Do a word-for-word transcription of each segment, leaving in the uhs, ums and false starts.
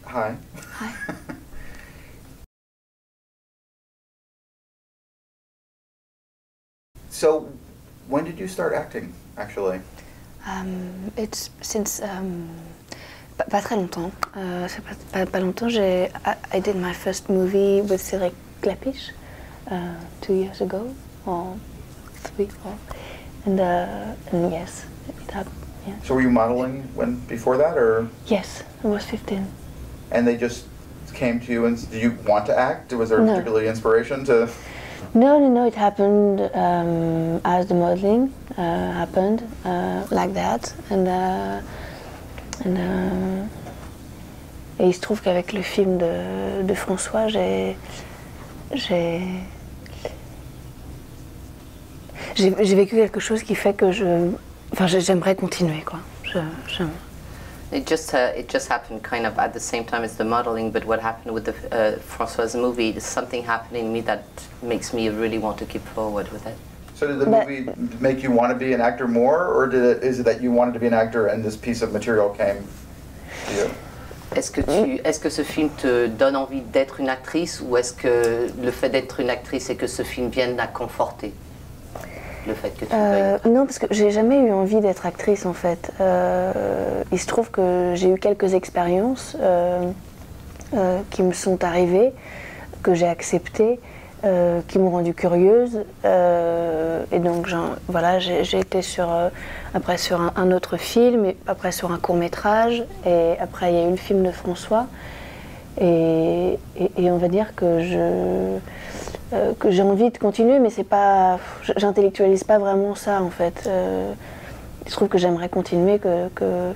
Hi. Hi. So, when did you start acting, actually? Um, it's since um, pas, pas très longtemps. Uh, c'est pas, pas, pas longtemps. J'ai I, I did my first movie with Cédric Clapiche uh, two years ago, or three, four, and uh, and yes, it happened. Yeah. So were you modeling when before that, or? Yes, I was fifteen. And they just came to you and did you want to act? Was there No. particularly inspiration to? No, no, no. It happened um, as the modeling uh, happened uh, like that, and uh, and. Uh, Et il se trouve qu'avec le film de, de François, j'ai j'ai j'ai vécu quelque chose qui fait que je, enfin, j'aimerais continuer, quoi. Je, je... It just uh, it just happened kind of at the same time as the modeling, but what happened with the uh, François movie is something happened in me that makes me really want to keep forward with it. So did the But, movie make you want to be an actor more, or did it, is it that you wanted to be an actor and this piece of material came to you? Est-ce que, tu, est-ce que ce film te donne envie d'être une actrice, ou est-ce que le fait d'être une actrice et que ce film vienne la conforter, le fait que tu euh, veuilles... Non, parce que j'ai jamais eu envie d'être actrice en fait. Euh, il se trouve que j'ai eu quelques expériences euh, euh, qui me sont arrivées, que j'ai acceptées, euh, qui m'ont rendue curieuse. Euh, et donc voilà, j'ai été sur, euh, après sur un, un autre film, et après sur un court métrage, et après il y a eu le film de François. Et, et, et on va dire que je euh, que j'ai envie de continuer, mais c'est pas, j'intellectualise pas vraiment ça en fait. Euh, il se trouve que j'aimerais continuer, que, que euh,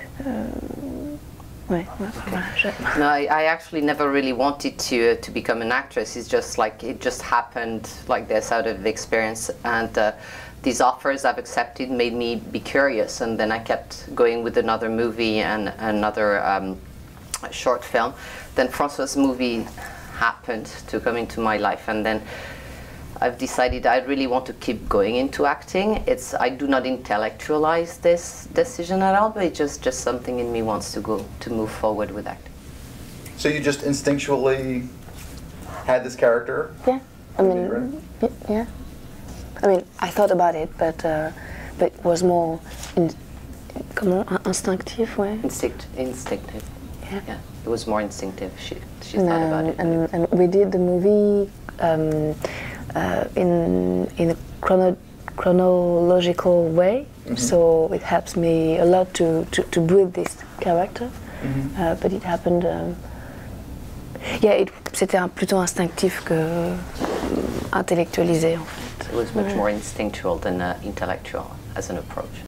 ouais, ouais, voilà, je... No, I, I actually never really wanted to uh, to become an actress. It's just like it just happened like this out of experience, and uh, these offers I've accepted made me be curious, and then I kept going with another movie and another um, short film. Then François' movie happened to come into my life, and then I've decided I really want to keep going into acting. It's I do not intellectualize this decision at all, but it's just just something in me wants to go to move forward with acting. So you just instinctually had this character? Yeah, I mean, yeah. I mean, I thought about it, but uh, but it was more in, comment instinctif, ouais. Instinct, instinctive. Yeah. Yeah, it was more instinctive. She she And, thought about um, it. and, and we did the movie um, uh, in in a chrono chronological way, mm-hmm. So it helps me a lot to to, to build this character. Mm-hmm. uh, but it happened. Um, yeah, it, c'était un, plutôt instinctif que intellectualisé en fait. It was much more instinctual than uh, intellectual as an approach.